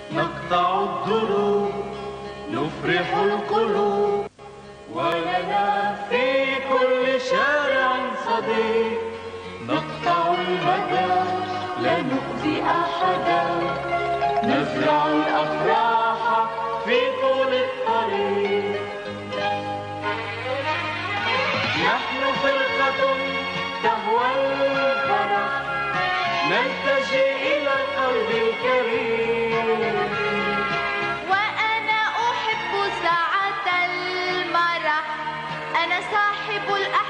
نقطع الدروب نفرح القلوب، ولنا في كل شارع صديق. نقطع المدى لا نؤذي أحدا، نزرع الأفراح في طول الطريق. نحن فرقة تهوى الفرح، نلتجئ إلى القلب الكريم. وأنا أحب ساعة المرح، أنا صاحب الأحلام.